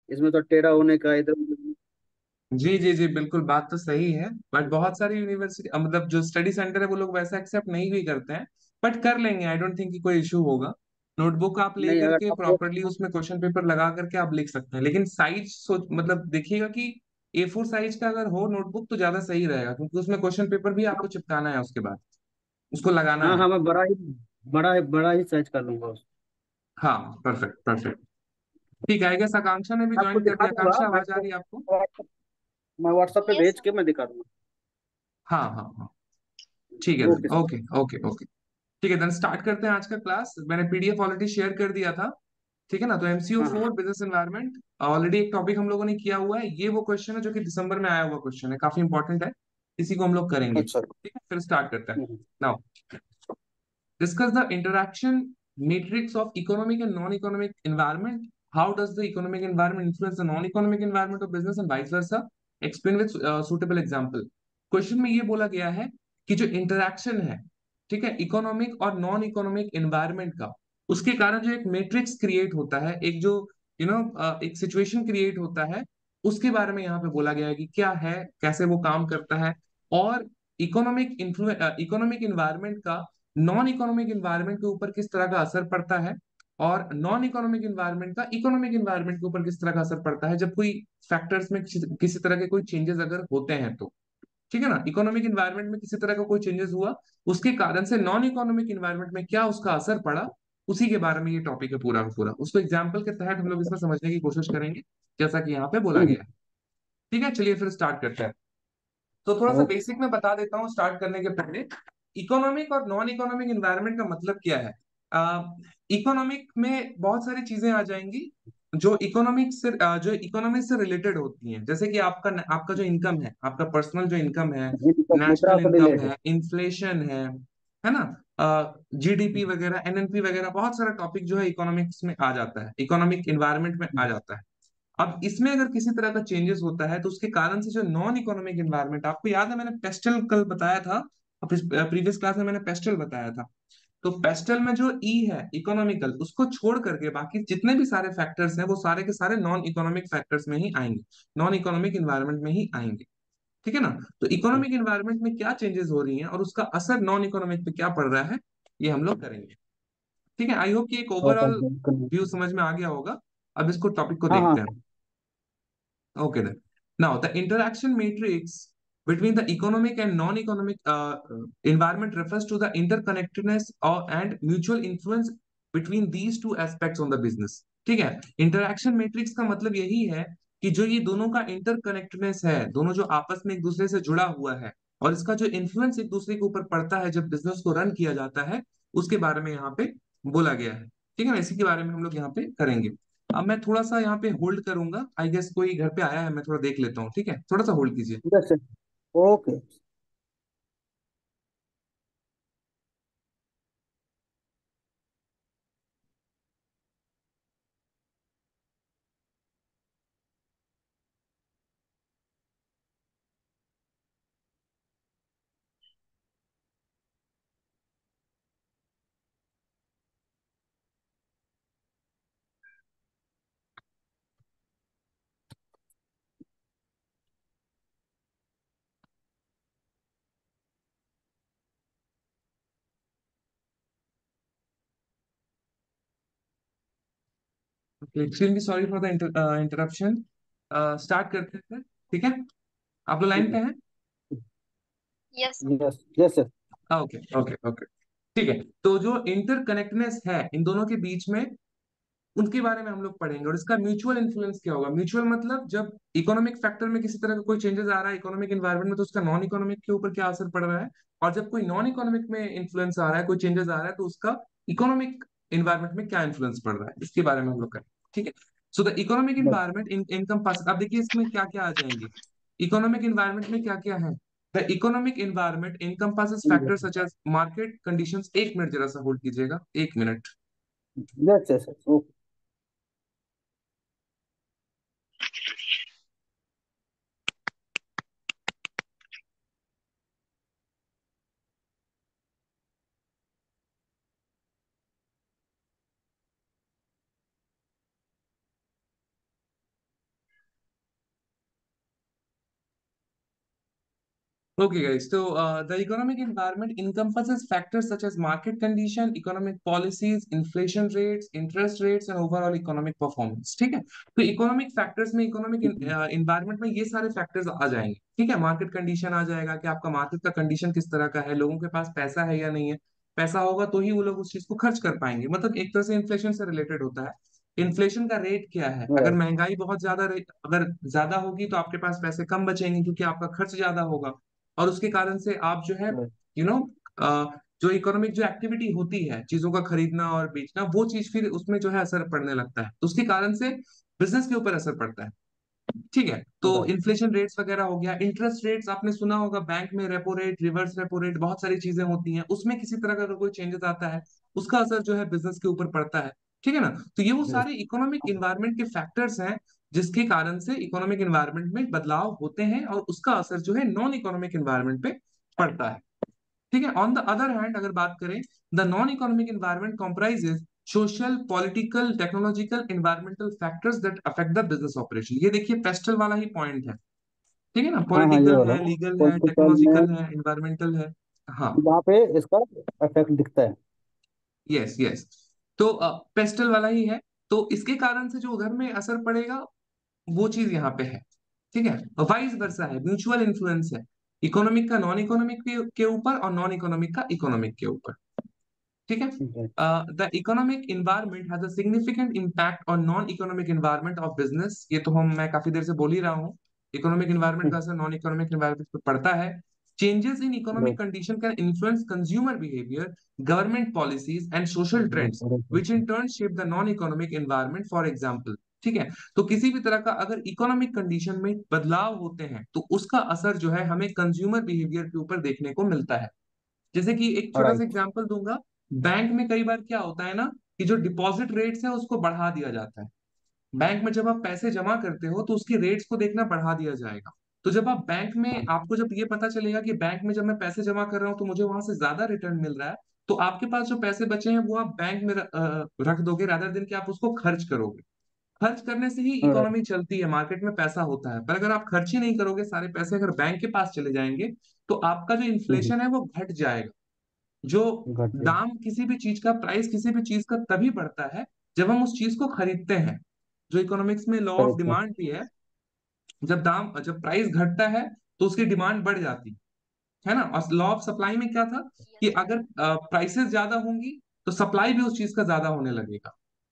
इसमें तो टेढ़ा होने का इधर। जी जी जी, बिल्कुल बात तो सही है। बट बहुत सारी यूनिवर्सिटी मतलब जो स्टडी सेंटर है वो लोग वैसा एक्सेप्ट नहीं भी करते हैं। बट कर लेंगे, आई डोंट थिंक कि कोई इशू होगा। नोटबुक आप ले नहीं, अगर करके प्रॉपरली उसमें क्वेश्चन पेपर लगा करके आप लिख सकते हैं, लेकिन साइज सोच मतलब देखिएगा कि A4 साइज का अगर हो नोटबुक तो ज्यादा सही रहेगा, क्योंकि उसमें क्वेश्चन पेपर भी आपको चिपकाना है, उसके बाद उसको लगाना हाँ है। हाँ, मैं बड़ा ही साइज कर लूंगा उसको। हाँ, परफेक्ट परफेक्ट। ठीक है, आई गेस आकांक्षा ने भी मैं आपको ज्वाइन कर दिखा दिया। दूंगा। आकांक्षा, आवाज आ रही है आपको? मैं व्हाट्सएप पे यस भेज सर। के मैं दिखा दूंगा। हाँ हाँ हाँ। ठीक है then, okay sir. Okay okay okay. ठीक है देन, स्टार्ट करते हैं आज का क्लास। मैंने पीडीएफ ऑलरेडी शेयर कर दिया था। ठीक है ना? तो MCO हाँ हाँ। 4 बिजनेस एनवायरनमेंट ऑलरेडी एक टॉपिक हम लोगों ने किया हुआ है। ये वो क्वेश्चन है जो कि दिसंबर में आया हुआ क्वेश्चन है, काफी इंपॉर्टेंट है। इसी को हम लोग करेंगे। अच्छा। ठीक है, फिर स्टार्ट करते हैं। Hmm, now, discuss the interaction matrix of economic and non-economic environment. How does the economic environment influence the non-economic environment of business and vice versa? Explain with suitable example. Question में ये बोला गया है कि जो interaction है, ठीक है, इकोनॉमिक और नॉन इकोनॉमिक एनवायरनमेंट का, उसके कारण जो एक मैट्रिक्स क्रिएट होता है, एक जो एक सिचुएशन क्रिएट होता है, उसके बारे में यहाँ पे बोला गया है कि क्या है, कैसे वो काम करता है। और इकोनॉमिक इन्वायरमेंट का नॉन इकोनॉमिक इन्वायरमेंट के ऊपर किस तरह का असर पड़ता है, और नॉन इकोनॉमिक इन्वायरमेंट का इकोनॉमिक इन्वायरमेंट के ऊपर किस तरह का असर पड़ता है जब कोई फैक्टर्स में किसी तरह के कोई चेंजेस अगर होते हैं तो। ठीक है ना? इकोनॉमिक इन्वायरमेंट में किसी तरह का कोई चेंजेस हुआ, उसके कारण से नॉन इकोनॉमिक इन्वायरमेंट में क्या उसका असर पड़ा, उसी के बारे में ये टॉपिक है पूरा का पूरा। उसको एग्जाम्पल के तहत हम लोग इसमें समझने की कोशिश करेंगे, जैसा कि यहाँ पे बोला हम्म, गया है। ठीक है, चलिए फिर स्टार्ट करते हैं। तो थोड़ा सा ओके। बेसिक में बता देता हूँ स्टार्ट करने के पहले। इकोनॉमिक और नॉन इकोनॉमिक इन्वायरमेंट का मतलब क्या है। इकोनॉमिक में बहुत सारी चीजें आ जाएंगी जो इकोनॉमिक से रिलेटेड होती हैं, जैसे कि आपका जो इनकम है, आपका पर्सनल जो इनकम है, मुद्रा नेशनल से इनकम रिलेटेड। है, इन्फ्लेशन है ना, GDP वगैरह, NNP वगैरह, बहुत सारा टॉपिक जो है इकोनॉमिक्स में आ जाता है, इकोनॉमिक इन्वायरमेंट में आ जाता है। अब इसमें अगर किसी तरह का चेंजेस होता है तो उसके कारण से जो नॉन इकोनॉमिक एनवायरनमेंट, आपको याद है मैंने पेस्टल कल बताया था, प्रीवियस क्लास में मैंने पेस्टल बताया था। तो पेस्टल में जो ई है इकोनॉमिकल, उसको छोड़ करके बाकी जितने भी सारे फैक्टर्स हैं वो सारे के सारे नॉन इकोनॉमिक फैक्टर्स में ही आएंगे, नॉन इकोनॉमिक इन्वायरमेंट में ही आएंगे। ठीक है ना? तो अच्छा। इकोनॉमिक इन्वायरमेंट में क्या चेंजेस हो रही हैं और उसका असर नॉन इकोनॉमिक पे क्या पड़ रहा है, ये हम लोग करेंगे। ठीक है, आई होप कि एक ओवरऑल व्यू समझ में आ गया होगा। अब इसको टॉपिक को हाँ हाँ। देखते हैं। Okay then. Now, the interaction matrix between the economic and non-economic environment refers to the interconnectedness and mutual influence between these two aspects on the business. ठीक है, इंटरैक्शन मैट्रिक्स का मतलब यही है कि जो ये दोनों का इंटरकनेक्टेडनेस है, दोनों जो आपस में एक दूसरे से जुड़ा हुआ है, और इसका जो इन्फ्लुएंस एक दूसरे के ऊपर पड़ता है जब बिजनेस को रन किया जाता है, उसके बारे में यहाँ पे बोला गया है। ठीक है ना? इसी के बारे में हम लोग यहाँ पे करेंगे। अब मैं थोड़ा सा यहाँ पे होल्ड करूंगा, आई गेस कोई घर पे आया है, मैं थोड़ा देख लेता हूँ। ठीक है, थोड़ा सा होल्ड कीजिए। Yes sir. Okay. Extremely sorry for the interruption. Start करते हैं। ठीक है, आप लोग लाइन पे हैं? Yes sir. Yes yes sir. Okay okay okay. ठीक है, तो जो इंटरकनेक्टनेस है इन दोनों के बीच में, उनके बारे में हम लोग पढ़ेंगे, और इसका म्यूचुअल इन्फ्लुएंस क्या होगा। म्यूचुअल मतलब जब इकोनॉमिक फैक्टर में किसी तरह का कोई चेंजेस आ रहा है इकोनॉमिक इन्वायरमेंट में, तो उसका नॉन इकोनॉमिक के ऊपर क्या असर पड़ रहा है, और जब कोई नॉन इकोनॉमिक में इन्फ्लुएंस आ रहा है, कोई चेंजेस आ रहा है, तो उसका इकोनॉमिक इन्वायरमेंट में क्या इन्फ्लुएंस पड़ रहा है, इसके बारे में हम लोग करेंगे। ठीक है, so the economic yes. Environment in income pass, अब देखिए इसमें क्या क्या आ जाएंगे। इकोनॉमिक इन्वायरमेंट में क्या क्या है। The economic environment encompasses factors such as market conditions, एक मिनट जरा सा होल्ड कीजिएगा, एक minute. Yes yes yes. Okay. Okay, guys. So the economic environment encompasses factors such as market condition, economic policies, inflation rates, interest rates, and overall economic performance. ठीक है? तो economic factors में economic environment में ये सारे factors आ जाएंगे. ठीक है? मार्केट कंडीशन आ जाएगा कि आपका मार्केट का कंडीशन किस तरह का है, लोगों के पास पैसा है या नहीं है. पैसा होगा तो ही वो लोग उस चीज को खर्च कर पाएंगे. मतलब एक तरह से इन्फ्लेशन से रिलेटेड होता है. इन्फ्लेशन का रेट क्या है? अगर राइट। महंगाई बहुत ज्यादा अगर ज्यादा होगी तो आपके पास पैसे कम बचेंगे क्योंकि आपका खर्च ज्यादा होगा. और उसके कारण से आप जो है राइट। यू नो जो इकोनॉमिक जो एक्टिविटी होती है चीजों का खरीदना और बेचना वो चीज फिर उसमें जो है असर पड़ने लगता है, तो उसके कारण से बिजनेस के ऊपर असर पड़ता है. ठीक है? तो राइट। इन्फ्लेशन रेट्स वगैरह हो गया, इंटरेस्ट रेट्स आपने सुना होगा, बैंक में repo rate, reverse repo rate, बहुत सारी चीजें होती हैं, उसमें किसी तरह का अगर कोई चेंजेस आता है उसका असर जो है बिजनेस के ऊपर पड़ता है. ठीक है ना? तो ये वो यस। सारे इकोनॉमिक इन्वायरमेंट के फैक्टर्स हैं जिसके कारण से इकोनॉमिक इन्वायरमेंट में बदलाव होते हैं और उसका असर जो है नॉन इकोनॉमिक इन्वायरमेंट पे पड़ता है. ठीक है? ऑन द अदर हैंड अगर बात करें, the non economic environment comprises social, political, technological, environmental factors that affect the business operation. ये देखिए पेस्टल वाला ही पॉइंट है. ठीक है ना? हाँ हाँ, ये पॉलिटिकल वाला है, लीगल है, पॉलिटिकल में टेक्नोलॉजिकल है, एनवायरमेंटल है. हाँ. वहाँ पे इसका इफेक्ट दिखता है। Yes yes. तो पेस्टल वाला ही है. तो इसके कारण से जो उधर में असर पड़ेगा वो चीज यहाँ पे है. ठीक है? वाइस वर्सा है, म्यूचुअल इन्फ्लुएंस है इकोनॉमिक का नॉन इकोनॉमिक के ऊपर और नॉन इकोनॉमिक का इकोनॉमिक के ऊपर. ठीक है? Right. The economic environment has a significant impact on non economic environment of business. ये तो मैं काफी देर से बोल ही रहा हूँ. इकोनॉमिक इन्वायरमेंट का असर नॉन इकोनॉमिक इन्वायरमेंट पर पड़ता है. Changes in economic right. Condition can influence consumer behaviour, government policies and social trends which in turn shape the non economic environment. For example, ठीक है, तो किसी भी तरह का अगर इकोनॉमिक कंडीशन में बदलाव होते हैं तो उसका असर जो है हमें कंज्यूमर बिहेवियर के ऊपर देखने को मिलता है. जैसे कि एक छोटा सा राइट। एग्जांपल दूंगा. बैंक में कई बार क्या होता है ना कि जो डिपॉजिट रेट्स है उसको बढ़ा दिया जाता है. बैंक में जब आप पैसे जमा करते हो तो उसकी रेट्स को देखना बढ़ा दिया जाएगा. तो जब आप बैंक में, आपको जब ये पता चलेगा कि बैंक में जब मैं पैसे जमा कर रहा हूँ तो मुझे वहां से ज्यादा रिटर्न मिल रहा है, तो आपके पास जो पैसे बचे हैं वो आप बैंक में रख दोगे रादर दिन कि आप उसको खर्च करोगे. खर्च करने से ही राइट। इकोनॉमी चलती है, मार्केट में पैसा होता है. पर अगर आप खर्च ही नहीं करोगे, सारे पैसे अगर बैंक के पास चले जाएंगे, तो आपका जो इन्फ्लेशन है वो घट जाएगा. जो घट जाए। दाम किसी भी चीज का, प्राइस किसी भी चीज का तभी बढ़ता है जब हम उस चीज को खरीदते हैं. जो इकोनॉमिक्स में लॉ ऑफ करेक्ट है। डिमांड भी है, जब प्राइस घटता है तो उसकी डिमांड बढ़ जाती है ना. और लॉ ऑफ सप्लाई में क्या था कि Yes, अगर प्राइसेस ज्यादा होंगी तो सप्लाई भी उस चीज का ज्यादा होने लगेगा.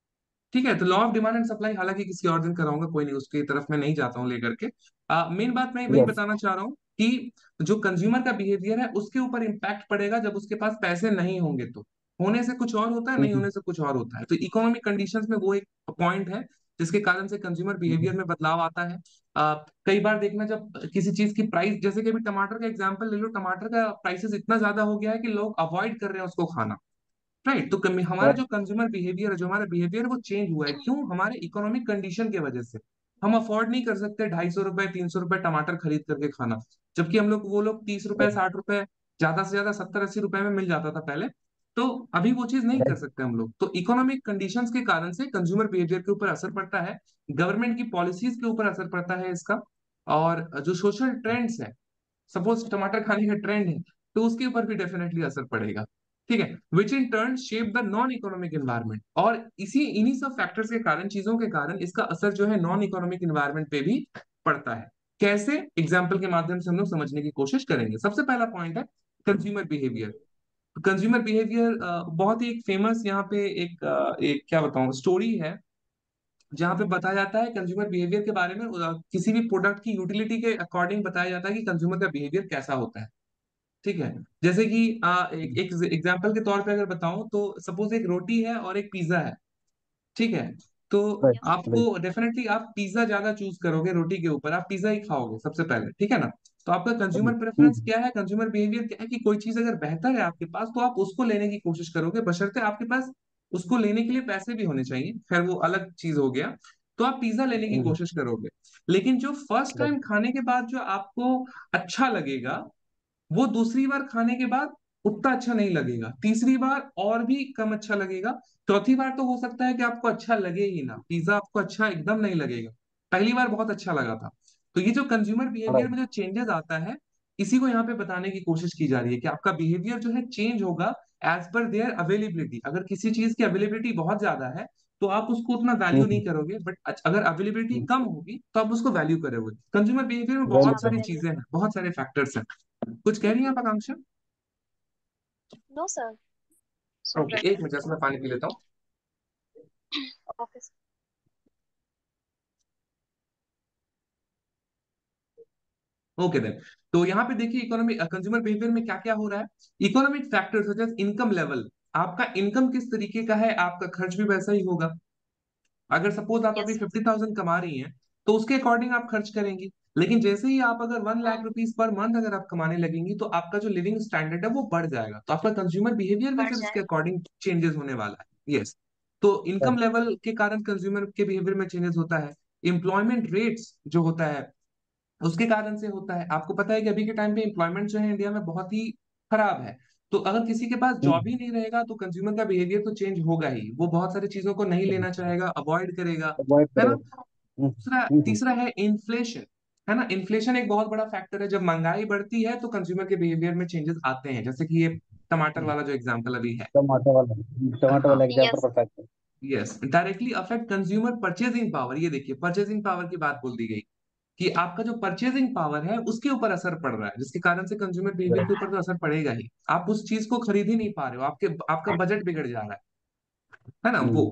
ठीक है? तो law of demand and supply हालांकि किसी और दिन कराऊंगा, कोई नहीं, उसकी तरफ मैं नहीं जाता हूँ लेकर के. मेन बात मैं वही यस। बताना चाह रहा हूँ कि जो कंज्यूमर का बिहेवियर है उसके ऊपर इम्पैक्ट पड़ेगा जब उसके पास पैसे नहीं होंगे. तो होने से कुछ और होता है, नहीं होने से कुछ और होता है. तो इकोनॉमिक कंडीशंस में वो एक पॉइंट है जिसके कारण से कंज्यूमर बिहेवियर में बदलाव आता है. कई बार देखना, जब किसी चीज की प्राइस, जैसे कि अभी टमाटर का एग्जांपल ले लो, टमाटर का प्राइसेस इतना ज्यादा हो गया है कि लोग अवॉइड कर रहे हैं उसको खाना. राइट? तो हमारा जो कंज्यूमर बिहेवियर है, जो हमारा बिहेवियर वो चेंज हुआ है. क्यों? हमारे इकोनॉमिक कंडीशन की वजह से. हम अफोर्ड नहीं कर सकते 250 रुपए 300 रुपए टमाटर खरीद करके खाना, जबकि हम लोग, वो लोग 30 रुपए 60 रुपए, ज्यादा से ज्यादा 70-80 रुपए में मिल जाता था पहले. तो अभी वो चीज नहीं कर राइट। सकते हम लोग. तो इकोनॉमिक कंडीशंस के कारण से कंज्यूमर बिहेवियर के ऊपर असर पड़ता है, गवर्नमेंट की पॉलिसीज के ऊपर असर पड़ता है इसका. और जो सोशल ट्रेंड्स है, सपोज टमाटर खाने का ट्रेंड है, तो उसके ऊपर भी डेफिनेटली असर पड़ेगा. ठीक है? Which in turn shape the non economic environment. और इन्हीं सब फैक्टर्स के कारण, चीजों के कारण इसका असर जो है नॉन इकोनॉमिक एनवायरनमेंट पे भी पड़ता है. कैसे? एग्जाम्पल के माध्यम से हम लोग समझने की कोशिश करेंगे. सबसे पहला पॉइंट है कंज्यूमर बिहेवियर. कंज्यूमर बिहेवियर बहुत ही एक फेमस यहाँ पे एक क्या बताऊं स्टोरी है, जहाँ पे बताया जाता है कंज्यूमर बिहेवियर के बारे में. किसी भी प्रोडक्ट की यूटिलिटी के अकॉर्डिंग बताया जाता है कि कंज्यूमर का बिहेवियर कैसा होता है. ठीक है? जैसे कि एक एग्जांपल के तौर पे अगर बताऊं तो सपोज एक रोटी है और एक पिज्जा है. ठीक है? तो राइट। yes, right. आपको डेफिनेटली आप पिज्जा ज्यादा चूज करोगे रोटी के ऊपर, आप पिज्जा ही खाओगे सबसे पहले. ठीक है ना? तो आपका कंज्यूमर प्रेफरेंस क्या है, कंज्यूमर बिहेवियर क्या है कि कोई चीज अगर बेहतर है आपके पास तो आप उसको लेने की कोशिश करोगे, बशर्ते आपके पास उसको लेने के लिए पैसे भी होने चाहिए. खैर वो अलग चीज हो गया. तो आप पिज्जा लेने की कोशिश करोगे. लेकिन जो फर्स्ट राइट। टाइम खाने के बाद जो आपको अच्छा लगेगा, वो दूसरी बार खाने के बाद उतना अच्छा नहीं लगेगा, तीसरी बार और भी कम अच्छा लगेगा, चौथी बार तो हो सकता है कि आपको अच्छा लगे ही ना, पिज्जा आपको अच्छा एकदम नहीं लगेगा. पहली बार बहुत अच्छा लगा था. तो ये जो कंज्यूमर बिहेवियर राइट। में जो चेंजेस आता है, इसी को यहाँ पे बताने की कोशिश की जा रही है कि आपका बिहेवियर जो है चेंज होगा एज पर देयर अवेलेबिलिटी। अगर किसी चीज की अवेलेबिलिटी बहुत ज्यादा है तो आप उसको उतना वैल्यू नहीं करोगे, बट अगर अवेलेबिलिटी कम होगी तो आप उसको वैल्यू करोगे। कंज्यूमर बिहेवियर में वैल्यू बहुत सारी अवेलेबल। चीजें हैं, बहुत सारे फैक्टर्स हैं। कुछ कह रही हैं आप आकांक्षा? नो सर, सुन ओके, रहे एक मिनट, जैसे मैं पानी पी लेता हूँ। हैं। Okay sir. ओके देन, तो यहाँ पे देखिए इकोनॉमिक कंज्यूमर बिहेवियर में क्या क्या हो रहा है। Economic factors such as income level, आपका इनकम किस तरीके का है आपका खर्च भी वैसा ही होगा। अगर सपोज आप अभी यस। 50,000 कमा रही हैं तो उसके अकॉर्डिंग आप खर्च करेंगी। लेकिन जैसे ही आप अगर 1 लाख रुपीज पर मंथ अगर आप कमाने लगेंगी तो आपका जो लिविंग स्टैंडर्ड है वो बढ़ जाएगा, तो आपका कंज्यूमर बिहेवियर भी बढ़ फिर उसके जाएगा। अकॉर्डिंग चेंजेस होने वाला है। यस, तो इनकम लेवल के कारण कंज्यूमर के बिहेवियर में चेंजेस होता है। एम्प्लॉयमेंट रेट्स जो होता है उसके कारण से होता है। आपको पता है कि अभी के टाइम पे एम्प्लॉयमेंट जो है इंडिया में बहुत ही खराब है। तो अगर किसी के पास जॉब ही नहीं रहेगा तो कंज्यूमर का बिहेवियर तो चेंज होगा ही, वो बहुत सारी चीजों को नहीं लेना चाहेगा, अवॉइड करेगा, अवॉइड है ना। करेगा। दूसरा, तीसरा है इन्फ्लेशन, है ना। इन्फ्लेशन एक बहुत बड़ा फैक्टर है। जब महंगाई बढ़ती है तो कंज्यूमर के बिहेवियर में चेंजेस आते हैं, जैसे कि ये टमाटर वाला जो एग्जांपल अभी है। टमाटो हाँ, वाला एग्जाम्पल यस। परफेक्ट है। Yes, directly affect consumer purchasing power. ये देखिए परचेजिंग पावर की बात बोल दी गई कि आपका जो परचेजिंग पावर है उसके ऊपर असर पड़ रहा है, जिसके कारण से कंज्यूमर बिहेवियर के ऊपर तो असर पड़ेगा ही। आप उस चीज को खरीद ही नहीं पा रहे हो, आपके आपका बजट बिगड़ जा रहा है ना वो।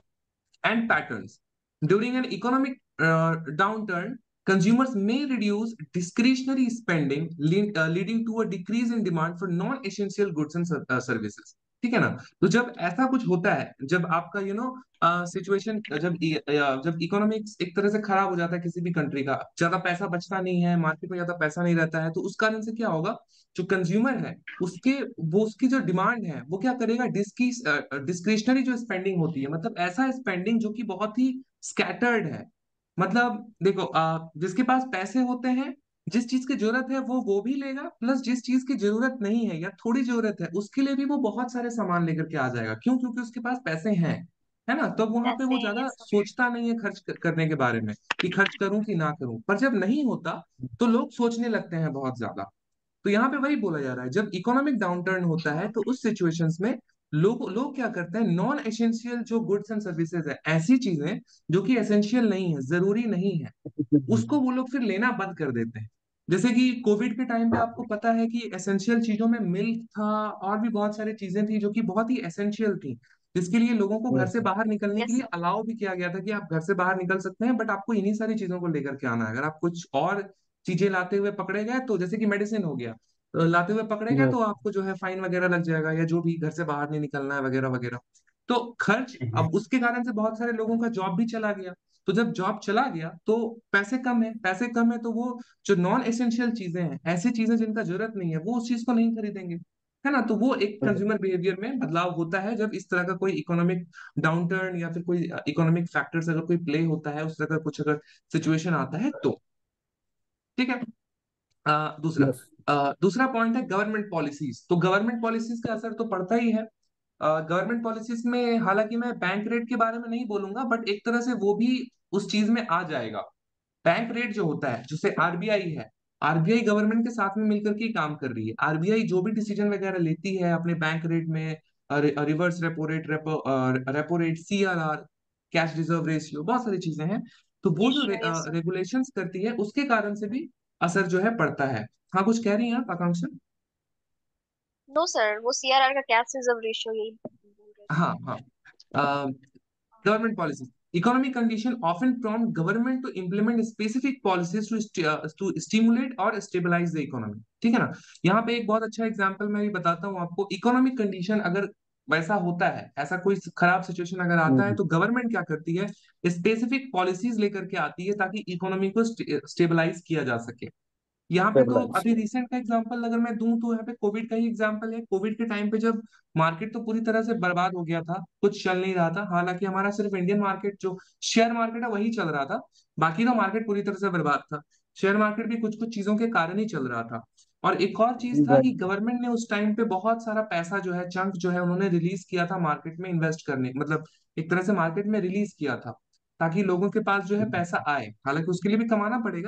And patterns. During an economic downturn, consumers may reduce discretionary spending, leading to a decrease in demand for non-essential goods and services. ठीक है ना। तो जब ऐसा कुछ होता है, जब आपका सिचुएशन, जब इकोनॉमिक्स एक तरह से खराब हो जाता है किसी भी कंट्री का, ज्यादा पैसा बचता नहीं है, मार्केट में ज्यादा पैसा नहीं रहता है, तो उस कारण से क्या होगा, जो कंज्यूमर है उसके वो उसकी जो डिमांड है वो क्या करेगा, डिस्क्रिशनरी जो स्पेंडिंग होती है, मतलब ऐसा स्पेंडिंग जो कि बहुत ही स्कैटर्ड है। मतलब देखो जिसके पास पैसे होते हैं, जिस चीज की जरूरत है वो भी लेगा, प्लस जिस चीज की जरूरत नहीं है या थोड़ी जरूरत है उसके लिए भी वो बहुत सारे सामान लेकर के आ जाएगा। क्यों? क्योंकि उसके पास पैसे हैं, है ना। तो वहां पे पैसे वो हैं। ज्यादा यस सर। सोचता नहीं है खर्च करने के बारे में कि खर्च करूं कि ना करूं। पर जब नहीं होता तो लोग सोचने लगते हैं बहुत ज्यादा। तो यहाँ पे वही बोला जा रहा है, जब इकोनॉमिक डाउनटर्न होता है तो उस सिचुएशंस में लोग लोग क्या करते हैं, नॉन एसेंशियल जो गुड्स एंड सर्विसेज है, ऐसी चीजें जो कि एसेंशियल नहीं है, जरूरी नहीं है, उसको वो लोग फिर लेना बंद कर देते हैं। जैसे कि कोविड के टाइम पे आपको पता है कि एसेंशियल चीजों में मिल्क था और भी बहुत सारी चीजें थी जो कि बहुत ही एसेंशियल थी, जिसके लिए लोगों को घर से बाहर निकलने के यस लिए सर। अलाउ भी किया गया था कि आप घर से बाहर निकल सकते हैं, बट आपको इन्हीं सारी चीजों को लेकर के आना है। अगर आप कुछ और चीजें लाते हुए पकड़े गए, तो जैसे कि मेडिसिन हो गया, तो लाते हुए पकड़े गए तो आपको जो है फाइन वगैरह लग जाएगा, या जो भी घर से बाहर नहीं निकलना है वगैरह वगैरह। तो खर्च, अब उसके कारण से बहुत सारे लोगों का जॉब भी चला गया। तो जब जॉब चला गया तो पैसे कम है, पैसे कम है तो वो जो नॉन एसेंशियल चीजें हैं, ऐसी चीजें जिनका जरूरत नहीं है, वो उस चीज को नहीं खरीदेंगे, है ना। तो वो एक कंज्यूमर बिहेवियर में बदलाव होता है जब इस तरह का कोई इकोनॉमिक डाउनटर्न या फिर कोई इकोनॉमिक फैक्टर्स अगर कोई प्ले होता है, उस तरह का कुछ अगर सिचुएशन आता है तो। ठीक है। दूसरा, यस। दूसरा पॉइंट है गवर्नमेंट पॉलिसीज। तो गवर्नमेंट पॉलिसीज का असर तो पड़ता ही है। गवर्नमेंट पॉलिसीज में हालांकि मैं बैंक रेट के बारे में नहीं बोलूंगा, बट एक तरह से वो भी उस चीज में आ जाएगा। बैंक रेट जो होता है, जैसे आरबीआई है, आरबीआई गवर्नमेंट के साथ में मिलकर के ही काम कर रही है। आरबीआई जो भी डिसीजन वगैरह लेती है अपने बैंक रेट में, reverse repo rate, repo rate, CRR, cash reserve ratio, बहुत सारी चीजें हैं। तो वो जो रेशियो। Yes sir. रेगुलेशंस करती है उसके कारण से भी असर जो है पड़ता है। हाँ, कुछ कह रही हैं आप आकांक्षा? नो सर, वो सीआरआर का कैश रिजर्व रेशियो यही बोल रहे थे। हाँ हाँ। Government policies. Economic condition often prompt government to implement specific policies to stimulate और stabilize the economy. ठीक है ना। यहाँ पे एक बहुत अच्छा एग्जांपल मैं भी बताता हूँ आपको। इकोनॉमिक कंडीशन अगर वैसा होता है, ऐसा कोई खराब सिचुएशन अगर आता है, तो गवर्नमेंट क्या करती है, स्पेसिफिक पॉलिसीज लेकर के आती है ताकि इकोनॉमी को स्टेबलाइज किया जा सके। यहाँ पे तो स्टेबलाइज। अभी रिसेंट का एग्जांपल अगर मैं दूं तो यहाँ पे कोविड का ही एग्जांपल है। कोविड के टाइम पे जब मार्केट तो पूरी तरह से बर्बाद हो गया था, कुछ चल नहीं रहा था, हालांकि हमारा सिर्फ इंडियन मार्केट जो शेयर मार्केट है वही चल रहा था, बाकी तो मार्केट पूरी तरह से बर्बाद था। शेयर मार्केट भी कुछ कुछ चीजों के कारण ही चल रहा था। और एक और चीज था कि गवर्नमेंट ने उस टाइम पे बहुत सारा पैसा जो है, चंक जो है, उन्होंने रिलीज किया था मार्केट में इन्वेस्ट करने, मतलब एक तरह से मार्केट में रिलीज किया था ताकि लोगों के पास जो है पैसा आए, हालांकि उसके लिए भी कमाना पड़ेगा,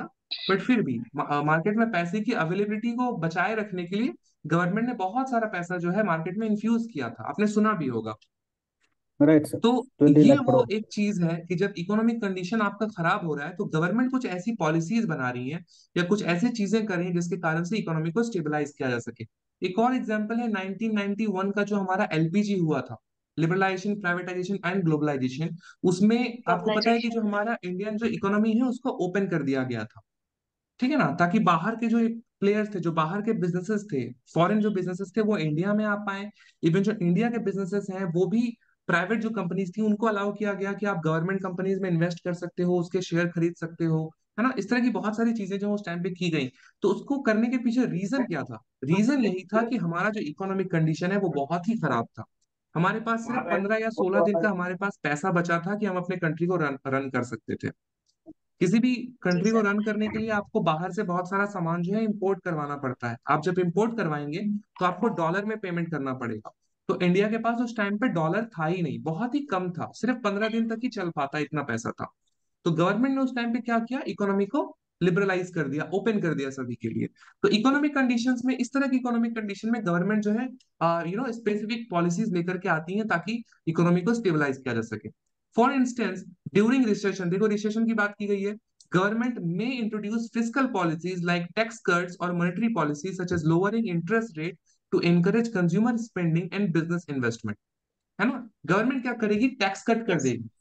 बट फिर भी मार्केट में पैसे की अवेलेबिलिटी को बचाए रखने के लिए गवर्नमेंट ने बहुत सारा पैसा जो है मार्केट में इन्फ्यूज किया था, आपने सुना भी होगा। Right sir. तो 20 ये लाख वो करोड़ एक चीज है कि जब इकोनॉमिक कंडीशन आपका खराब हो रहा है तो गवर्नमेंट कुछ ऐसी पॉलिसीज बना रही है या कुछ ऐसी चीजें कर रही है जिसके कारण से इकोनॉमी को स्टेबलाइज किया जा सके। एक और एग्जांपल है 1991 का जो हमारा एलपीजी हुआ था, लिबरलाइजेशन प्राइवेटाइजेशन एंड ग्लोबलाइजेशन। उसमें आपको पता है कि जो ग्लोबलाइजेशन। हमारा इंडियन जो इकोनॉमी है उसको ओपन कर दिया गया था, ठीक है ना, ताकि बाहर के जो प्लेयर्स थे, जो बाहर के बिजनेसेस थे, फॉरेन जो बिजनेसेस थे वो इंडिया में आ पाए। इवन जो इंडिया के बिजनेसेस हैं वो भी, प्राइवेट जो कंपनीज थी उनको अलाउ किया गया कि आप गवर्नमेंट कंपनीज में इन्वेस्ट कर सकते हो, उसके शेयर खरीद सकते हो, है ना। इस तरह की बहुत सारी चीजें जो उस टाइम पे की गई। तो उसको करने के पीछे रीजन क्या था? रीजन यही था कि हमारा जो इकोनॉमिक कंडीशन है वो बहुत ही खराब था। हमारे पास सिर्फ 15 या 16 दिन का हमारे पास पैसा बचा था कि हम अपने कंट्री को रन कर सकते थे। किसी भी जी कंट्री को सर। रन करने के लिए आपको बाहर से बहुत सारा सामान जो है इंपोर्ट करवाना पड़ता है। आप जब इंपोर्ट करवाएंगे तो आपको डॉलर में पेमेंट करना पड़ेगा। तो इंडिया के पास उस टाइम पे डॉलर था ही नहीं, बहुत ही कम था, सिर्फ 15 दिन तक ही चल पाता, इतना पैसा था। तो गवर्नमेंट ने उस टाइम पे क्या किया, इकोनॉमी को लिबरलाइज कर दिया, ओपन कर दिया सभी के लिए। तो इकोनॉमिक कंडीशंस में, इस तरह की इकोनॉमिक कंडीशन में गवर्नमेंट जो है स्पेसिफिक पॉलिसीज लेकर के आती है ताकि इकोनॉमी को स्टेबलाइज किया जा सके। फॉर इंस्टेंस, ड्यूरिंग रिसेशन, देखो रिसेशन की बात की गई है, गवर्नमेंट में introduce fiscal policies like tax cuts और monetary policies such as lowering interest rate to encourage consumer spending and business investment, है ना। गवर्नमेंट क्या करेगी, टैक्स कट कर यस। देगी।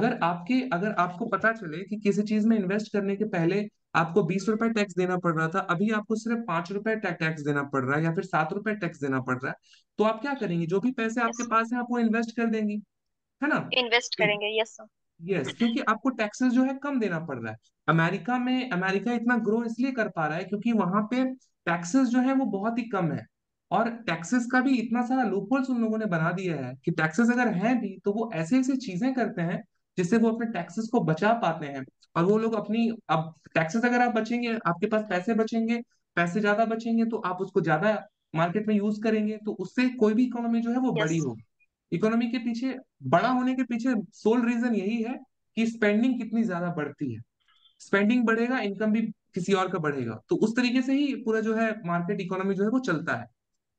अगर आपको पता चले कि किसी चीज में इन्वेस्ट करने के पहले आपको 20 रुपए टैक्स देना पड़ रहा था, अभी आपको सिर्फ 5 रुपए टैक्स देना पड़ रहा है या फिर 7 रुपए टैक्स देना पड़ रहा है, तो आप क्या करेंगे, जो भी पैसे आपके यस। पास है आप वो इन्वेस्ट कर देंगी, है ना। इन्वेस्ट करेंगे, यस सर। यस, क्योंकि आपको टैक्सेस जो है कम देना पड़ रहा है। अमेरिका इतना ग्रो इसलिए कर पा रहा है क्योंकि वहां पे टैक्सेस जो है वो बहुत ही कम है। और टैक्सेस का भी इतना सारा लूपहोल्स उन लोगों ने बना दिया है कि टैक्सेस अगर हैं भी तो वो ऐसे ऐसे चीजें करते हैं जिससे वो अपने टैक्सेस को बचा पाते हैं। और वो लोग अपनी, अब टैक्सेस अगर आप बचेंगे, आपके पास पैसे बचेंगे, पैसे ज्यादा बचेंगे तो आप उसको ज्यादा मार्केट में यूज करेंगे, तो उससे कोई भी इकोनॉमी जो है वो यस। बड़ी होगी। इकोनॉमी के पीछे, बड़ा होने के पीछे सोल रीजन यही है कि स्पेंडिंग कितनी ज्यादा बढ़ती है। स्पेंडिंग बढ़ेगा, इनकम भी किसी और का बढ़ेगा, तो उस तरीके से ही पूरा जो है मार्केट इकोनॉमी जो है वो चलता है।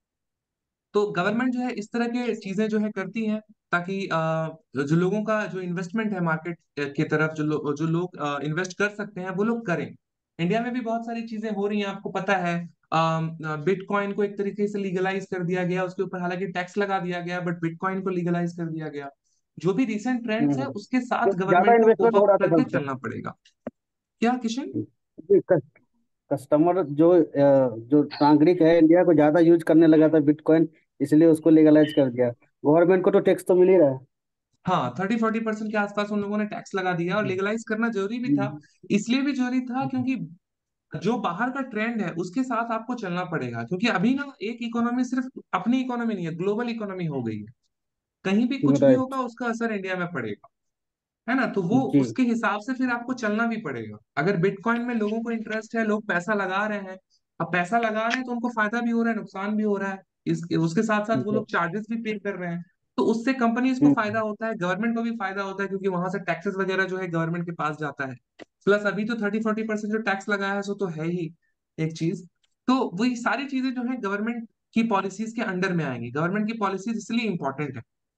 तो गवर्नमेंट जो है इस तरह के जी सर। चीजें जो है करती है ताकि जो लोगों का जो इन्वेस्टमेंट है मार्केट की तरफ, जो लोग इन्वेस्ट कर सकते हैं वो लोग करें। इंडिया में भी बहुत सारी चीजें हो रही हैं, आपको पता है। बिटकॉइन को एक तरीके से लीगलाइज कर दिया गया, उसके ऊपर हालांकि टैक्स लगा दिया गया, बट बिटकॉइन को लीगलाइज कर दिया गया। जो भी रिसेंट ट्रेंड्स है उसके तो साथ ज्यादा गवर्नमेंट को कोप इन्वेस्टमेंट हो अप रहा था करके कब चलना पड़ेगा। क्या किशन? से? कस्टमर जो नागरिक है इंडिया को ज्यादा यूज करने लगा था बिटकॉइन, इसलिए उसको लीगलाइज कर दिया। गवर्नमेंट को तो टैक्स तो मिल ही रहा है। हाँ, 30-40% के आसपास उन लोगों ने टैक्स लगा दिया, और लीगलाइज करना जरूरी भी था। इसलिए भी जरूरी था क्योंकि जो बाहर का ट्रेंड है उसके साथ आपको चलना पड़ेगा, क्योंकि अभी ना एक इकोनॉमी सिर्फ अपनी इकोनॉमी नहीं है, ग्लोबल इकोनॉमी हो गई है। कहीं भी कुछ भी राइट। होगा उसका असर इंडिया में पड़ेगा, है ना। तो वो जी। उसके हिसाब से फिर आपको चलना भी पड़ेगा। अगर बिटकॉइन में लोगों को इंटरेस्ट है, लोग पैसा लगा रहे हैं, अब पैसा लगा रहे हैं तो उनको फायदा भी हो रहा है, नुकसान भी हो रहा है। उसके साथ साथ वो लोग चार्जेस भी पे कर रहे हैं। तो उससे कंपनीज को फायदा होता है, गवर्नमेंट को भी फायदा होता है, क्योंकि वहां से टैक्सेस वगैरह जो है गवर्नमेंट के पास जाता है। प्लस अभी तो 30-40% जो टैक्स लगाया है सो तो है ही एक चीज। तो वही सारी चीजें जो है गवर्नमेंट की पॉलिसीज के अंडर में आएंगी। गवर्नमेंट की पॉलिसीज इसलिए इंपॉर्टेंट है।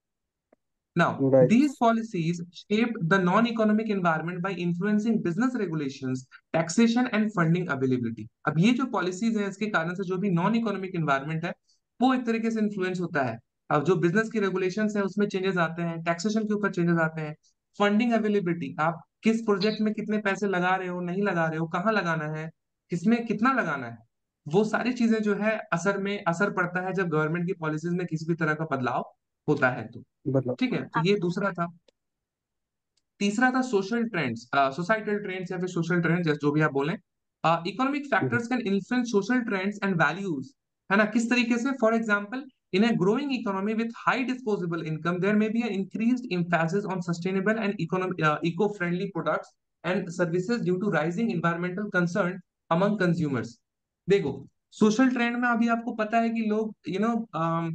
Now, right. these policies shape the non-economic environment by influencing business regulations, taxation and funding availability. अब ये जो policies हैं इसके कारण से जो भी नॉन इकोनॉमिक एनवायरनमेंट है वो एक तरीके से इन्फ्लुएंस होता है। अब जो बिजनेस की रेगुलेशंस है उसमें चेंजेस आते हैं, टैक्सेशन के ऊपर चेंजेस आते हैं, फंडिंग अवेलेबिलिटी, आप किस प्रोजेक्ट में कितने पैसे लगा रहे हो, नहीं लगा रहे हो, कहाँ लगाना है, किसमें कितना लगाना है, वो सारी चीजें जो है असर पड़ता है जब गवर्नमेंट की पॉलिसीज में किसी भी तरह का बदलाव होता है तो। मतलब। ठीक है, तो आप। ये दूसरा था। तीसरा था सोशल ट्रेंड्स, सोसाइटल ट्रेंड्स या फिर सोशल ट्रेंड्स, जो भी आप बोलें। Economic factors can influence social trends and values, है ना। किस तरीके से? For example, in a growing economy with high disposable income, there may be an increased emphasis on sustainable and eco-friendly products and services due to rising environmental concern among consumers. देखो, social trend में अभी आपको पता है कि लोग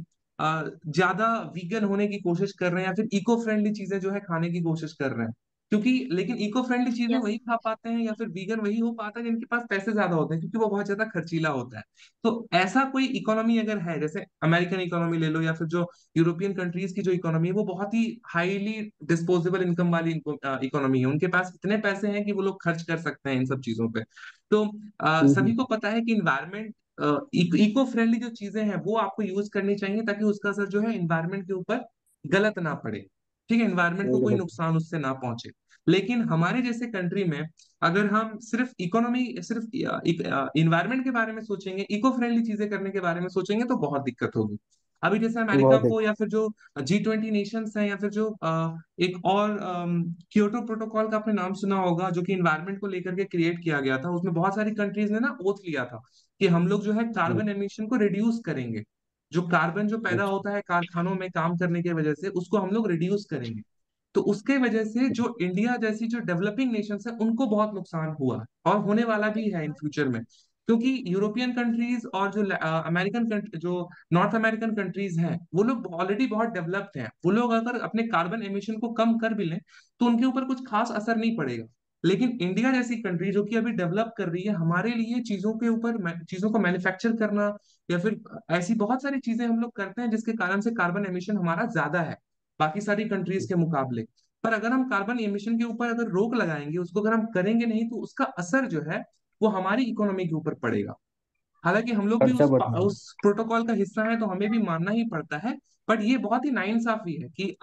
ज्यादा vegan होने की कोशिश कर रहे हैं या फिर इको फ्रेंडली चीजें जो है खाने की कोशिश कर रहे हैं। क्योंकि लेकिन इको फ्रेंडली चीजें यस। वही खा पाते हैं या फिर वीगन वही हो पाता है जिनके पास पैसे ज्यादा होते हैं, क्योंकि वो बहुत ज्यादा खर्चीला होता है। तो ऐसा कोई इकोनॉमी अगर है, जैसे अमेरिकन इकोनॉमी ले लो या फिर जो यूरोपियन कंट्रीज की जो इकोनॉमी है, वो बहुत ही हाईली डिस्पोजेबल इनकम वाली इकोनॉमी है। उनके पास इतने पैसे हैं कि वो लोग खर्च कर सकते हैं इन सब चीजों पे। तो सभी को पता है कि इन्वायरमेंट, इको फ्रेंडली जो चीजें हैं वो आपको यूज करनी चाहिए, ताकि उसका असर जो है इन्वायरमेंट के ऊपर गलत ना पड़े। ठीक है, इन्वायरमेंट को कोई नुकसान उससे ना पहुंचे। लेकिन हमारे जैसे कंट्री में अगर हम सिर्फ इकोनॉमी, सिर्फ इन्वायरमेंट के बारे में सोचेंगे, इको फ्रेंडली चीजें करने के बारे में सोचेंगे, तो बहुत दिक्कत होगी। अभी जैसे अमेरिका बहुत एक। को, या फिर जो G20 नेशंस हैं, या फिर जो एक और क्योटो प्रोटोकॉल का आपने नाम सुना होगा, जो कि इन्वायरमेंट को लेकर के क्रिएट किया गया था, उसमें बहुत सारी कंट्रीज ने ना ओथ लिया था कि हम लोग जो है कार्बन एमिशन को रिड्यूस करेंगे। जो कार्बन जो पैदा अच्छा। होता है कारखानों में काम करने की वजह से, उसको हम लोग रिड्यूस करेंगे। तो उसके वजह से जो इंडिया जैसी जो डेवलपिंग नेशंस है, उनको बहुत नुकसान हुआ है और होने वाला भी है इन फ्यूचर में। क्योंकि यूरोपियन कंट्रीज और जो अमेरिकन जो नॉर्थ अमेरिकन कंट्रीज हैं, वो लोग ऑलरेडी बहुत डेवलप्ड हैं। वो लोग अगर अपने कार्बन एमिशन को कम कर भी लें, तो उनके ऊपर कुछ खास असर नहीं पड़ेगा। लेकिन इंडिया जैसी कंट्री जो कि अभी डेवलप कर रही है, हमारे लिए चीजों के ऊपर चीजों को मैन्युफैक्चर करना, या फिर ऐसी बहुत सारी चीजें हम लोग करते हैं जिसके कारण से कार्बन एमिशन हमारा ज्यादा है बाकी सारी कंट्रीज के मुकाबले। पर अगर हम कार्बन एमिशन के ऊपर अगर रोक लगाएंगे, उसको अगर हम करेंगे नहीं, तो उसका असर जो है वो हमारी इकोनॉमी के ऊपर पड़ेगा। हालांकि हम लोग भी खर्चा बढ़ रहा है। उस प्रोटोकॉल का हिस्सा है, तो हमें भी मानना ही पड़ता है। बट ये बहुत ही नाइंसाफी है कि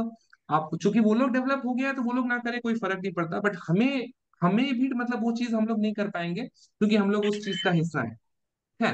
आप चूंकि वो लोग डेवलप हो गया है, तो वो लोग ना करे कोई फर्क नहीं पड़ता, बट हमें हमें भी मतलब वो चीज हम लोग नहीं कर पाएंगे, क्योंकि हम लोग उस चीज का हिस्सा है।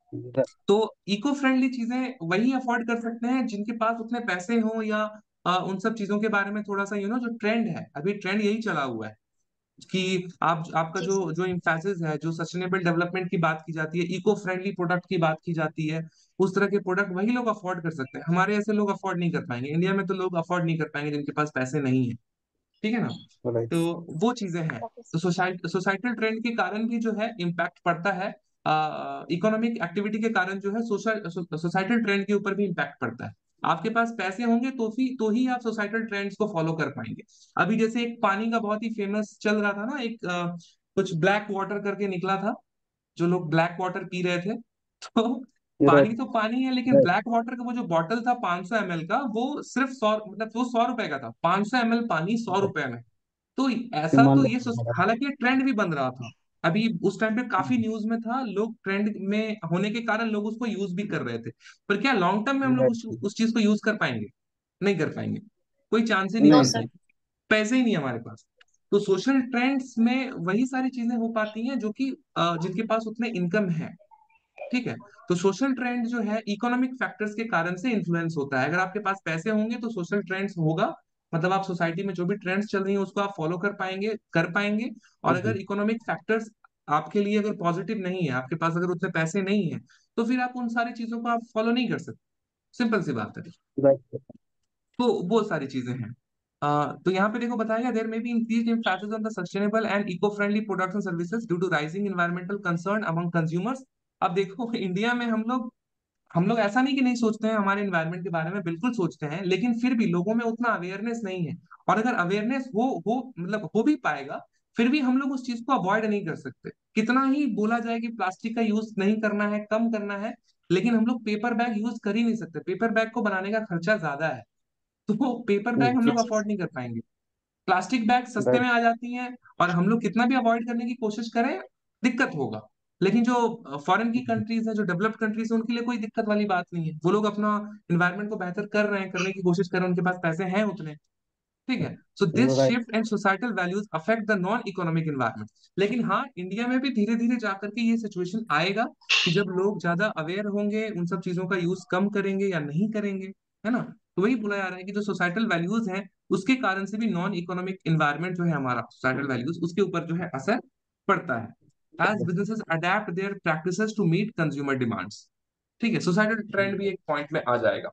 तो इको फ्रेंडली चीजें वही अफोर्ड कर सकते हैं जिनके पास उतने पैसे हों, या उन सब चीजों के बारे में थोड़ा सा जो ट्रेंड है, अभी ट्रेंड यही चला हुआ है कि आपका जी जो सर। जो इम्फेसिस है, जो सस्टेनेबल डेवलपमेंट की बात की जाती है, इको फ्रेंडली प्रोडक्ट की बात की जाती है, उस तरह के प्रोडक्ट वही लोग अफोर्ड कर सकते हैं। हमारे ऐसे लोग अफोर्ड नहीं कर पाएंगे, इंडिया में तो लोग अफोर्ड नहीं कर पाएंगे जिनके पास पैसे नहीं है। ठीक है ना। राइट। तो वो चीजें हैं। ओके तो सर। सोसाइटल ट्रेंड के कारण भी जो है इम्पैक्ट पड़ता है, इकोनॉमिक एक्टिविटी के कारण जो है सोसाइटल ट्रेंड के ऊपर भी इम्पैक्ट पड़ता है। आपके पास पैसे होंगे तो ही आप सोसाइटल ट्रेंड्स को फॉलो कर पाएंगे। अभी जैसे एक पानी का बहुत ही फेमस चल रहा था ना, एक कुछ ब्लैक वाटर करके निकला था, जो लोग ब्लैक वाटर पी रहे थे। तो पानी राइट। तो पानी है, लेकिन राइट। ब्लैक वाटर का वो जो बॉटल था 500 ml का, वो सिर्फ 100, मतलब वो 100 रुपए का था। 500 ml पानी 100 रुपए में। तो ऐसा तो डिमांड ये हालांकि ये ट्रेंड भी बन रहा था। अभी उस टाइम पे काफी न्यूज में था, लोग ट्रेंड में होने के कारण लोग उसको यूज भी कर रहे थे। पर क्या लॉन्ग टर्म में हम लोग राइट। उस चीज को यूज कर पाएंगे? नहीं कर पाएंगे। कोई चांस ही नहीं नो नहीं बनता सर। है, सर। पैसे ही नहीं है हमारे पास। तो सोशल ट्रेंड्स में वही सारी चीजें हो पाती हैं जो कि जिनके पास उतने इनकम है। ठीक है। तो सोशल ट्रेंड जो है इकोनॉमिक फैक्टर्स के कारण से इन्फ्लुएंस होता है। अगर आपके पास पैसे होंगे तो सोशल ट्रेंड्स होगा, मतलब आप सोसाइटी में जो भी ट्रेंड्स चल रही है उसको आप फॉलो कर पाएंगे। और अगर इकोनॉमिक फैक्टर्स आपके लिए अगर पॉजिटिव नहीं है, आपके पास अगर उतने पैसे नहीं है, तो फिर आप उन सारी चीजों को आप फॉलो नहीं कर सकते। सिंपल सी बात है। राइट। तो वो सारी चीजें हैं। तो यहाँ पे देखो बताया गया, there may be increased emphasis on the sustainable and eco friendly products and services due to rising environmental concern among consumers. अब देखो इंडिया में हम लोग ऐसा नहीं कि नहीं सोचते हैं हमारे एनवायरनमेंट के बारे में, बिल्कुल सोचते हैं, लेकिन फिर भी लोगों में उतना अवेयरनेस नहीं है। और अगर अवेयरनेस हो मतलब हो भी पाएगा, फिर भी हम लोग उस चीज को अवॉइड नहीं कर सकते। कितना ही बोला जाए कि प्लास्टिक का यूज नहीं करना है, कम करना है, लेकिन हम लोग पेपर बैग यूज कर ही नहीं सकते। पेपर बैग को बनाने का खर्चा ज्यादा है, तो वो पेपर बैग हम लोग जी अफोर्ड सर। नहीं कर पाएंगे। प्लास्टिक बैग सस्ते में राइट। आ जाती हैं, और हम लोग कितना भी अवॉइड करने की कोशिश करें, दिक्कत होगा। लेकिन जो फॉरेन की कंट्रीज हैं, जो डेवलप्ड कंट्रीज हैं, उनके लिए कोई दिक्कत वाली बात नहीं है। वो लोग अपना इन्वायरमेंट को बेहतर कर रहे हैं, करने की कोशिश कर रहे हैं, उनके पास पैसे हैं उतने। ठीक है। So this right. Shift and societal values affect the non economic environment. लेकिन हाँ, इंडिया में भी धीरे धीरे जाकर के ये सिचुएशन आएगा कि जब लोग ज्यादा अवेयर होंगे, उन सब चीजों का यूज कम करेंगे या नहीं करेंगे, है ना। तो वही बोला जा रहा है कि जो सोसाइटल वैल्यूज हैं, उसके कारण से भी नॉन इकोनॉमिक इन्वायरमेंट जो है हमारा, सोसाइटल वैल्यूज, उसके ऊपर जो है असर पड़ता है। As businesses adapt their practices to meet consumer demands. ठीक है, सोसाइटल ट्रेंड भी एक पॉइंट में आ जाएगा।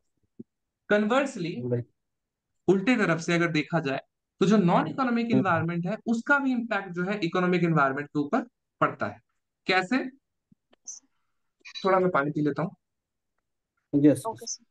Conversely, right. उल्टे तरफ से अगर देखा जाए, तो जो नॉन इकोनॉमिक इन्वायरमेंट है, उसका भी इम्पैक्ट जो है इकोनॉमिक इन्वायरमेंट के ऊपर पड़ता है। कैसे? थोड़ा मैं पानी पी लेता हूँ। Yes. Okay sir.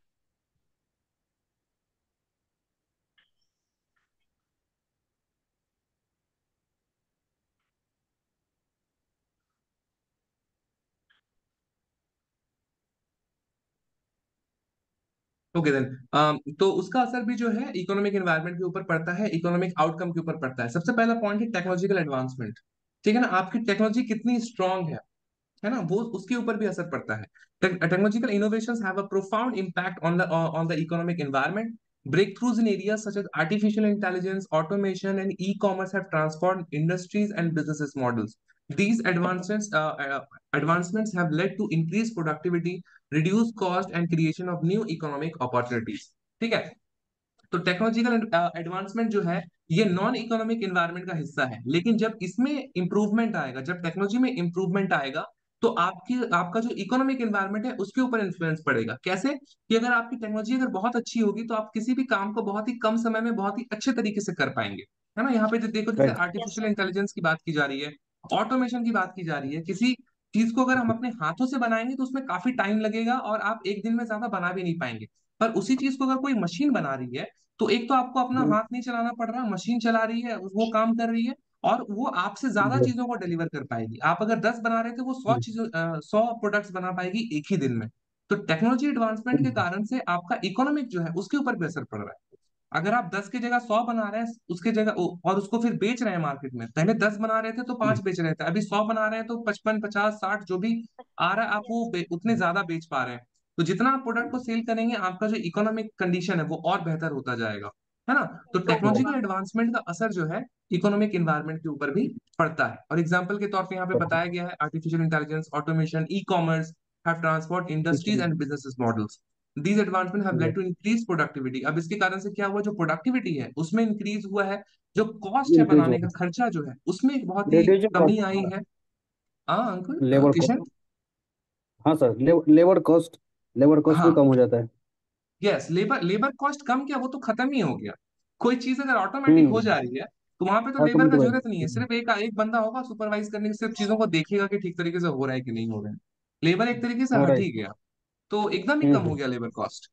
Okay then, तो उसका असर भी जो है इकोनॉमिक एनवायरनमेंट के ऊपर पड़ता है, इकोनॉमिक आउटकम के ऊपर पड़ता है। सबसे पहला पॉइंट है टेक्नोलॉजिकल एडवांसमेंट। ठीक है ना, आपकी टेक्नोलॉजी कितनी स्ट्रांग है ना, वो उसके ऊपर भी असर पड़ता है। Technological innovations have a profound impact on the economic environment. Breakthroughs in areas such as artificial intelligence, automation, and e-commerce have transformed industries and businesses models. These advancements have led to increased productivity, reduced cost, and creation of new economic opportunities. ठीक है, तो technological advancement जो है ये non economic environment का हिस्सा है, लेकिन जब इसमें इंप्रूवमेंट आएगा, जब टेक्नोलॉजी में इंप्रूवमेंट आएगा, तो आपका जो इकोनॉमिक एनवायरनमेंट है उसके ऊपर इन्फ्लुएंस पड़ेगा। कैसे? कि अगर आपकी टेक्नोलॉजी अगर बहुत अच्छी होगी तो आप किसी भी काम को बहुत ही कम समय में बहुत ही अच्छे तरीके से कर पाएंगे, है ना। यहाँ पे जो देखो, जैसे right. Yes artificial sir. Intelligence की बात की जा रही है, ऑटोमेशन की बात की जा रही है, किसी चीज को अगर हम अपने हाथों से बनाएंगे तो उसमें काफी टाइम लगेगा और आप एक दिन में ज्यादा बना भी नहीं पाएंगे। पर उसी चीज को अगर कोई मशीन बना रही है, तो एक तो आपको अपना हाथ नहीं चलाना पड़ रहा, मशीन चला रही है, वो काम कर रही है, और वो आपसे ज्यादा चीजों को डिलीवर कर पाएगी। आप अगर 10 बना रहे थे, वो 100 प्रोडक्ट्स बना पाएगी एक ही दिन में। तो टेक्नोलॉजी एडवांसमेंट के कारण से आपका इकोनॉमिक जो है उसके ऊपर भी असर पड़ रहा है। अगर आप 10 की जगह 100 बना रहे हैं उसके जगह और उसको फिर बेच रहे हैं मार्केट में, पहले 10 बना रहे थे तो 5 बेच रहे थे, अभी 100 बना रहे हैं तो 55, 50, 60 जो भी आ रहा है आप यस। वो उतने ज्यादा बेच पा रहे हैं। तो जितना आप प्रोडक्ट को सेल करेंगे, आपका जो इकोनॉमिक कंडीशन है वो और बेहतर होता जाएगा, है ना। तो ग्रो होगा। टेक्नोलॉजिकल एडवांसमेंट का असर जो है इकोनॉमिक एनवायरनमेंट के ऊपर भी पड़ता है। और एग्जाम्पल के तौर पे यहाँ पे बताया गया है, artificial intelligence, automation, e commerce have transform industries and business models. These advancements have led to increased productivity। अब इसके कारण से क्या हुआ, जो प्रोडक्टिविटी है उसमें इंक्रीज हुआ है, जो कॉस्ट है इंक्रीज बनाने हो का खर्चा जो है उसमें एक बहुत ही रिड्यूसिंग कमी आई कॉस्ट। है। हाँ अंकुल, लेबर किशन। कॉस्ट। हाँ सर, लेबर कॉस्ट भी हाँ, कम हो जाता है। यस, लेबर लेबर कॉस्ट कम, क्या वो तो खत्म ही हो गया। कोई चीज अगर ऑटोमेटिक हो हम्म। जा रही है तो वहां पे तो लेबर का ऑटोमेटिक। जरूरत नहीं है, सिर्फ एक एक बंदा होगा सुपरवाइज करने की, सिर्फ चीजों को देखेगा कि ठीक तरीके से हो रहा है कि नहीं हो रहा है। लेबर एक तरीके से हो हट राइट। ही गया, तो एकदम ही कम हो हम्म। गया लेबर कॉस्ट।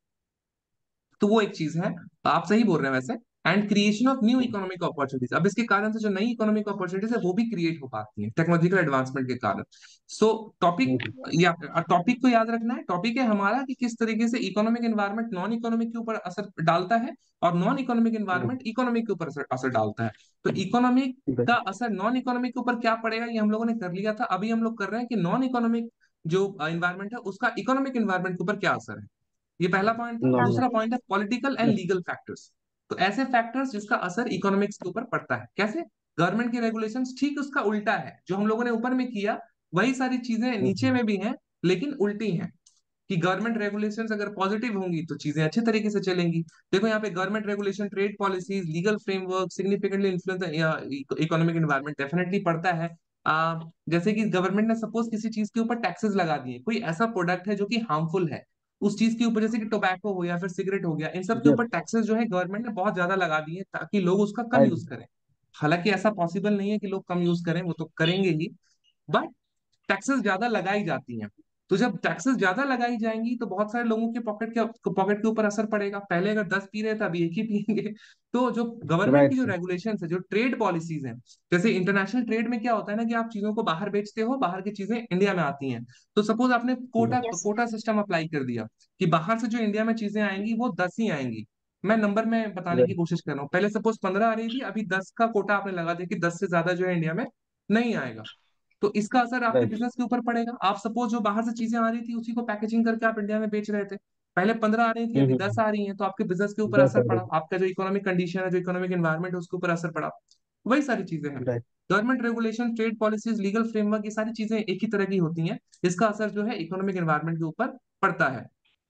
तो वो एक चीज है, आप सही बोल रहे हैं वैसे। And creation of new economic opportunities, अब इसके कारण से जो नई इकोनॉमिक अपॉर्चुनिटीज है वो भी क्रिएट हो पाती हैं टेक्नोलॉजिकल एडवांसमेंट के कारण। So topic, hmm. या यस। टॉपिक को याद रखना है, टॉपिक है हमारा कि किस तरीके से इकोनॉमिक एनवायरनमेंट नॉन इकोनॉमिक के ऊपर असर डालता है, और नॉन इकोनॉमिक एनवायरनमेंट इकोनॉमिक के ऊपर असर डालता है। तो इकोनॉमिक का असर नॉन इकोनॉमिक के ऊपर क्या पड़ेगा ये हम लोगों ने कर लिया था। अभी हम लोग कर रहे हैं कि नॉन इकोनॉमिक जो एनवायरनमेंट है उसका इकोनॉमिक एनवायरनमेंट के ऊपर क्या असर है। ये पहला पॉइंट था। क्या दूसरा सर? पॉइंट है पॉलिटिकल एंड लीगल फैक्टर्स। तो ऐसे फैक्टर्स जिसका असर इकोनॉमिक्स के ऊपर पड़ता है, कैसे? गवर्नमेंट की रेगुलेशंस ठीक उसका उल्टा है, जो हम लोगों ने ऊपर में किया वही सारी चीजें नीचे में भी हैं, लेकिन उल्टी हैं। कि गवर्नमेंट रेगुलेशंस अगर पॉजिटिव होंगी तो चीजें अच्छे तरीके से चलेंगी। देखो यहाँ पे government regulation, trade policies, legal framework significantly influence economic environment, definitely पड़ता है। जैसे कि गवर्नमेंट ने सपोज किसी चीज के ऊपर टैक्सेस लगा दिए, कोई ऐसा प्रोडक्ट है जो कि हार्मफुल है, उस चीज के ऊपर, जैसे कि टोबैको हो या फिर सिगरेट हो गया, इन सब के यस। ऊपर टैक्सेस जो है गवर्नमेंट ने बहुत ज्यादा लगा दिए ताकि लोग उसका कम राइट। यूज करें। हालांकि ऐसा पॉसिबल नहीं है कि लोग कम यूज करें, वो तो करेंगे ही, बट टैक्सेस ज्यादा लगाई जाती हैं। तो जब टैक्सेस ज्यादा लगाई जाएंगी तो बहुत सारे लोगों के पॉकेट के ऊपर असर पड़ेगा। पहले अगर 10 पी रहे थे अभी एक ही पियेंगे। तो जो गवर्नमेंट की राइट जो सर। रेगुलेशन है, जो ट्रेड पॉलिसीज हैं, जैसे इंटरनेशनल ट्रेड में क्या होता है ना, कि आप चीजों को बाहर बेचते हो, बाहर की चीजें इंडिया में आती हैं। तो सपोज आपने quota yes sir. Quota system apply कर दिया कि बाहर से जो इंडिया में चीजें आएंगी वो 10 ही आएंगी। मैं नंबर में बताने की राइट। कोशिश कर रहा हूँ, पहले सपोज 15 आ रही थी, अभी 10 का कोटा आपने लगा दिया कि 10 से ज्यादा जो है इंडिया में नहीं आएगा। तो इसका असर आपके राइट। बिजनेस के ऊपर पड़ेगा। आप सपोज जो बाहर से चीजें आ रही थी उसी को पैकेजिंग करके आप इंडिया में बेच रहे थे, पहले 15 आ रही थी अभी 10 आ रही हैं, तो आपके बिजनेस के ऊपर दस असर आ पड़ा, रही। आपका जो इकोनॉमिक कंडीशन है, जो इकोनॉमिक एनवायरनमेंट है उसके ऊपर असर पड़ा। वही सारी चीजें हैं। Right. Government regulation, trade policies, legal framework, ये सारी चीजें एक ही तरह की होती हैं, इसका असर जो है इकोनॉमिक एनवायरनमेंट के ऊपर पड़ता है।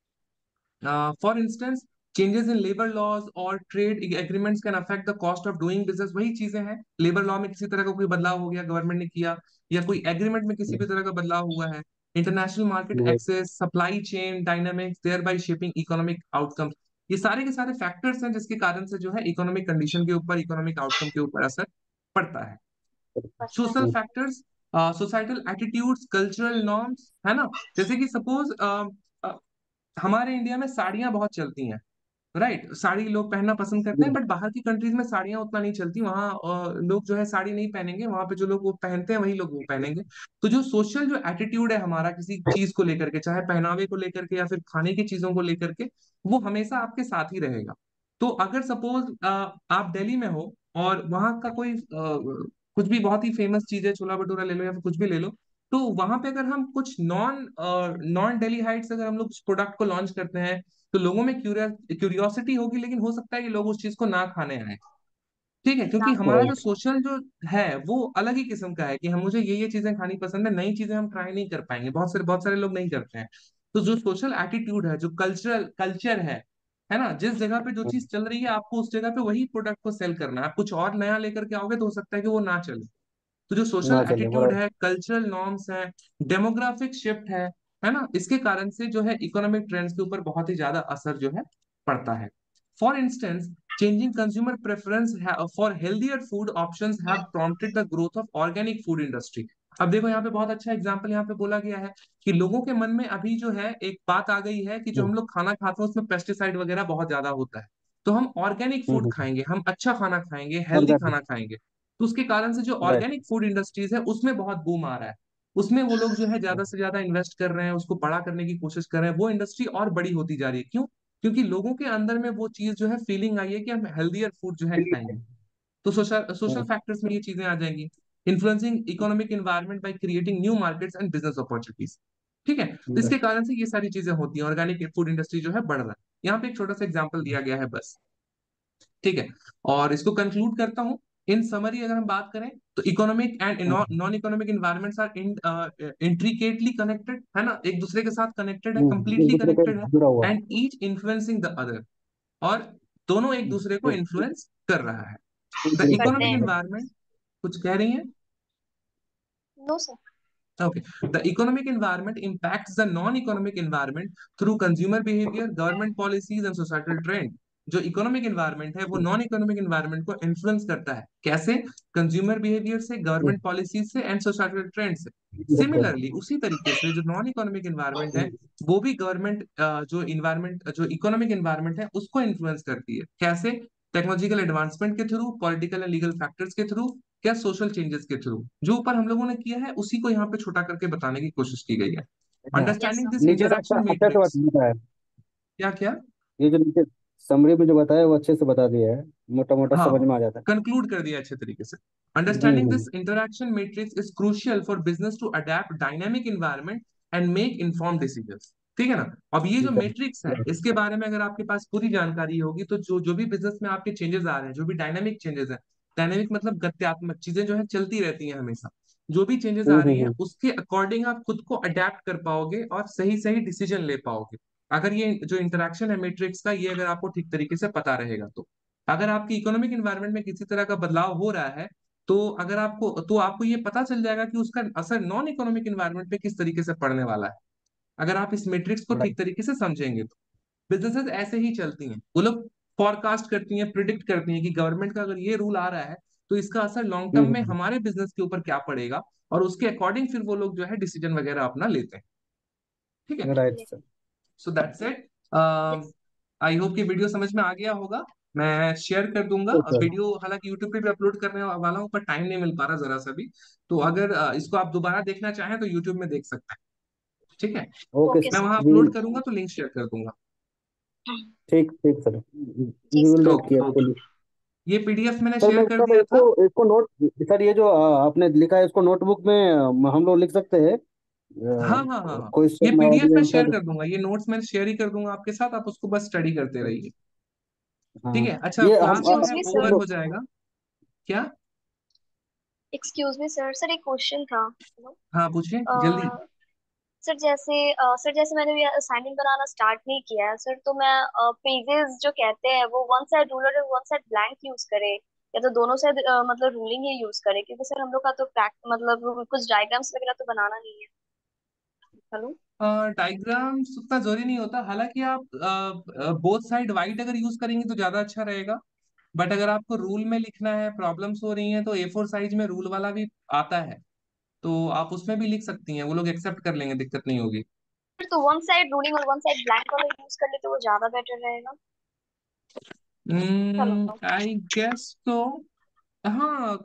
For instance, changes in labour laws और trade agreements can affect the cost of doing business. वही चीजें हैं, लेबर लॉ में किसी तरह का कोई बदलाव हो गया, गवर्नमेंट ने किया, या कोई एग्रीमेंट में किसी भी तरह का बदलाव हुआ है। International market access, supply chain dynamics, thereby shaping economic outcomes. ये सारे के सारे फैक्टर्स हैं जिसके कारण से जो है इकोनॉमिक कंडीशन के ऊपर, इकोनॉमिक आउटकम के ऊपर असर पड़ता है। पड़ता सोशल है। Factors, societal attitudes, cultural norms, है ना। जैसे कि सपोज हमारे इंडिया में साड़ियां बहुत चलती हैं, राइट, साड़ी लोग पहनना पसंद करते हैं, बट बाहर की कंट्रीज में साड़ियां उतना नहीं चलती, वहाँ लोग जो है साड़ी नहीं पहनेंगे, वहां पे जो लोग वो पहनते हैं वही लोग वो पहनेंगे। तो जो सोशल जो एटीट्यूड है हमारा किसी चीज को लेकर के, चाहे पहनावे को लेकर के या फिर खाने की चीजों को लेकर के, वो हमेशा आपके साथ ही रहेगा। तो अगर सपोज आप दिल्ली में हो और वहाँ का कोई कुछ भी बहुत ही फेमस चीज है, छोला भटूरा ले लो या फिर कुछ भी ले लो, तो वहां पे अगर हम कुछ नॉन दिल्ली हाइट्स अगर हम लोग उस प्रोडक्ट को लॉन्च करते हैं, तो लोगों में क्यूरियोसिटी होगी, लेकिन हो सकता है कि लोग उस चीज को ना खाने आए। ठीक है, क्योंकि हमारा जो राइट। सोशल जो है वो अलग ही किस्म का है कि हम मुझे ये चीजें खानी पसंद है, नई चीजें हम ट्राई नहीं कर पाएंगे, बहुत सारे लोग नहीं करते हैं। तो जो सोशल एटीट्यूड है, जो कल्चर है ना, जिस जगह पे जो चीज चल रही है आपको उस जगह पे वही प्रोडक्ट को सेल करना है। आप कुछ और नया लेकर के आओगे तो हो सकता है कि वो ना चले। तो जो सोशल ना चले वो एटीट्यूड राइट। है, कल्चरल नॉर्म्स है, डेमोग्राफिक शिफ्ट है ना, इसके कारण से जो है इकोनॉमिक ट्रेंड्स के ऊपर बहुत ही ज्यादा असर जो है पड़ता है। For instance, changing consumer preference for healthier food options have prompted the growth of organic food industry। अब देखो यहाँ पे बहुत अच्छा एग्जांपल यहाँ पे बोला गया है कि लोगों के मन में अभी जो है एक बात आ गई है कि जो हम लोग खाना खाते हैं उसमें पेस्टिसाइड वगैरह बहुत ज्यादा होता है, तो हम ऑर्गेनिक फूड खाएंगे, हम अच्छा खाना खाएंगे, हेल्दी ऑर्गेनिक। खाना खाएंगे। तो उसके कारण से जो राइट। ऑर्गेनिक फूड इंडस्ट्रीज है उसमें बहुत बूम आ रहा है। उसमें वो लोग जो है ज्यादा से ज्यादा इन्वेस्ट कर रहे हैं, उसको बड़ा करने की कोशिश कर रहे हैं, वो इंडस्ट्री और बड़ी होती जा रही है। क्यों? क्योंकि लोगों के अंदर में वो चीज जो है फीलिंग आई है कि हम हेल्दियर फूड जो है खाएंगे। तो सोशल सोशल फैक्टर्स में ये चीजें आ जाएंगी। Influencing economic environment by creating new markets and business opportunities. ठीक है, तो इसके कारण से ये सारी चीजें होती हैं, ऑर्गेनिक फूड इंडस्ट्री जो है बढ़ रहा है। यहाँ पे एक छोटा सा एग्जांपल दिया गया है बस। ठीक है, और इसको कंक्लूड करता हूं। इन समरी अगर हम बात करें तो economic and non economic environments are intricately connected, है ना, एक दूसरे के साथ कनेक्टेड है, एक कंप्लीटली दूसरे का कनेक्टेड है, जुड़ा हुआ। And each influencing the other, और दोनों एक दूसरे को एक- इन्फ्लुएंस कर रहा है। द एक- करते इकोनॉमिक हैं। इन्वायरमेंट, कुछ कह रही है? No sir. Okay. The economic environment impacts the non-economic environment through consumer behavior, government policies and societal trend। जो इकोनॉमिक एनवायरनमेंट है वो नॉन इकोनॉमिक एनवायरनमेंट को इन्फ्लुएंस करता है। कैसे? कंज्यूमर बिहेवियर से, गवर्नमेंट पॉलिसीज से एंड सोसाइटल ट्रेंड से। सिमिलरली उसी तरीके से जो नॉन इकोनॉमिक एनवायरनमेंट है वो भी गवर्नमेंट जो इकोनॉमिक एनवायरनमेंट है उसको इन्फ्लुएंस करती है। कैसे? टेक्नोलॉजिकल एडवांसमेंट के through, political and legal factors के थ्रू, क्या सोशल चेंजेस के थ्रू। जो ऊपर हम लोगों ने किया है उसी को यहाँ पे छोटा करके बताने की कोशिश की गई है। हाँ। Yes understanding sir. दिस नीचे से अच्छा इंटरैक्शन अच्छा से मैट्रिक्स। बताया है। क्या क्या? ये जो नीचे समरी में जो बताया वो अच्छे से बता दिया है। मोटा मोटा हाँ, समझ में आ जाता है। कंक्लूड कर दिया अच्छे तरीके से। Understanding hmm. This interaction matrix is crucial for business to adapt dynamic environment and make informed decisions. ठीक है ना। अब ये जो मैट्रिक्स है इसके बारे में अगर आपके पास पूरी जानकारी होगी तो जो जो भी बिजनेस में आपके चेंजेस आ रहे हैं, जो भी डायनामिक चेंजेस है, डायनामिक मतलब गत्यात्मक चीजें जो है चलती रहती हैं हमेशा, जो भी चेंजेस आ रही हैं हम्म। उसके अकॉर्डिंग आप खुद को अडेप्ट कर पाओगे और सही सही डिसीजन ले पाओगे। अगर ये जो इंटरेक्शन है मैट्रिक्स का, ये अगर आपको ठीक तरीके से पता रहेगा तो। अगर आपकी इकोनॉमिक एनवायरनमेंट में किसी तरह का बदलाव हो रहा है, तो आपको ये पता चल जाएगा कि उसका असर नॉन इकोनॉमिक एनवायरनमेंट पे किस तरीके से पड़ने वाला है, अगर आप इस मैट्रिक्स को ठीक राइट। तरीके से समझेंगे तो। बिजनेसेस ऐसे ही चलती हैं, वो लोग फॉरकास्ट करती हैं, प्रिडिक्ट करती हैं कि गवर्नमेंट का अगर ये रूल आ रहा है तो इसका असर लॉन्ग टर्म में हम्म। हमारे बिजनेस के ऊपर क्या पड़ेगा, और उसके अकॉर्डिंग फिर वो लोग जो है डिसीजन वगैरह अपना लेते हैं। ठीक है, right yes. Sir. So that's it. Yes. I hope कि वीडियो समझ में आ गया होगा। मैं शेयर कर दूंगा सर। वीडियो, हालांकि यूट्यूब पे भी अपलोड करने वाला हूँ पर टाइम नहीं मिल पा रहा जरा सा भी। तो अगर इसको आप दोबारा देखना चाहें तो यूट्यूब में देख सकते हैं। ठीक है, ओके ओके मैं सर सर। वहां वी अपलोड करूंगा तो लिंक शेयर कर दूंगा। ठीक ठीक सर वी जी will sir. Wait okay, carefully. ये पीडीएफ मैंने सर मैं शेयर कर सर दिया इसको था। इसको नोट सर ये जो आपने लिखा है इसको नोटबुक में हम लोग लिख सकते हैं। हाँ हाँ हाँ हाँ, ये क्वेश्चन और पीडीएफ ये मैं शेयर आंसर। कर दूंगा, ये नोट्स मैं शेयर ही कर दूंगा आपके साथ, आप उसको बस स्टडी करते रहिए। ठीक हाँ। है, अच्छा, ये हम क्लास जो एक्सक्यूज है मी हम ओवर सर। लोग। हो जाएगा। क्या? Excuse me sir. सर एक क्वेश्चन था। हेलो। हाँ, पूछिए जल्दी। सर जैसे मैंने ये असाइनमेंट बनाना स्टार्ट नहीं किया है सर, तो मैं पेजेस जो कहते हैं वो वन साइड रूलर और वन साइड ब्लैंक यूज करे, या तो दोनों साइड मतलब रूलिंग ही यूज करे, क्योंकि सर हम लोग का तो मतलब कुछ डायग्राम्स वगैरह तो बनाना नहीं है। हेलो। डायग्राम्स उतना जरूरी नहीं होता, हालांकि आप बोथ साइड वाइट अगर यूज करेंगे तो ज्यादा अच्छा रहेगा। बट अगर आपको रूल में लिखना है, प्रॉब्लम्स हो रही हैं, तो A4 साइज में रूल वाला भी आता है, तो आप उसमें भी लिख सकती हैं, वो लोग एक्सेप्ट कर लेंगे, दिक्कत नहीं होगी। तो वन साइड रूलिंग और वन साइड ब्लैंक वाला यूज कर ले तो वो ज्यादा बेटर रहेगा। चलो। आई गेस तो हाँ